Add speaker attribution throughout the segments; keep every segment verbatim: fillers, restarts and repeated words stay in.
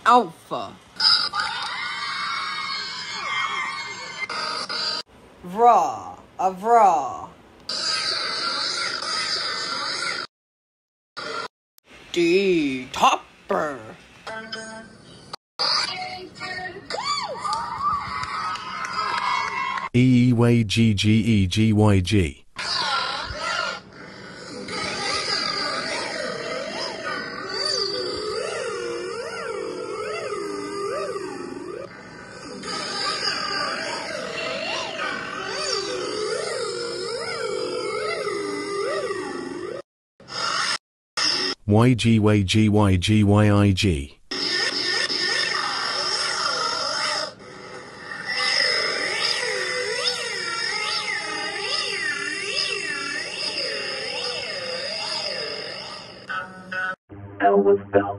Speaker 1: Alpha. Raw. Of raw. D. Topper.
Speaker 2: E E Y G G E G Y G. Y G Y G Y G Y I G.
Speaker 3: L was belt.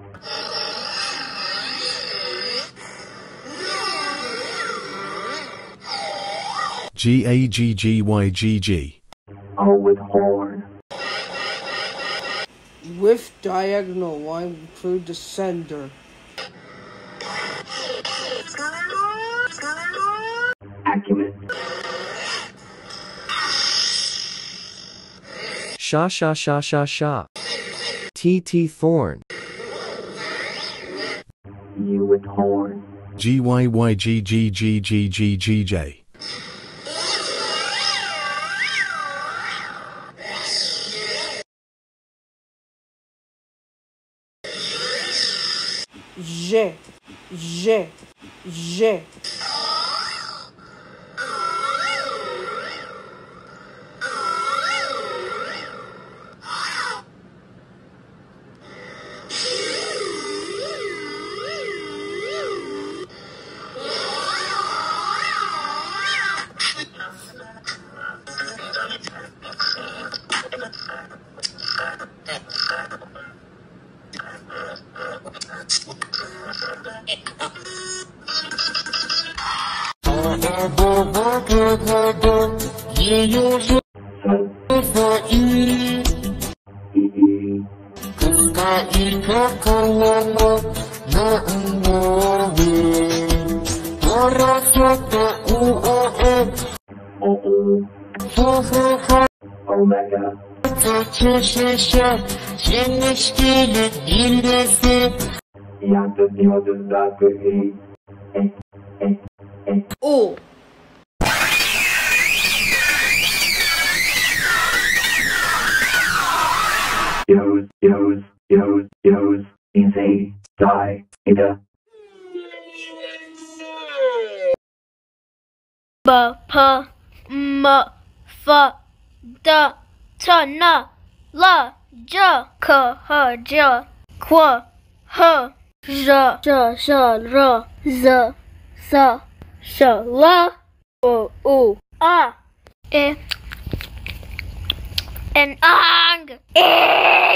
Speaker 2: G A G G Y G G.
Speaker 3: O with horn.
Speaker 1: With diagonal line through the center.
Speaker 3: Acumen.
Speaker 4: Sha sha sha sha sha. T T thorn.
Speaker 3: U with horn.
Speaker 2: G Y Y G G G G G G J.
Speaker 1: G. G. G.
Speaker 3: Omega. Yalnız yıldızlar gri.
Speaker 1: O.
Speaker 3: Use, use, use, use. Easy. Die. Ida.
Speaker 5: B P M F D T N L J K H J K H J J J R Z Z Sh L O U A E N Ang.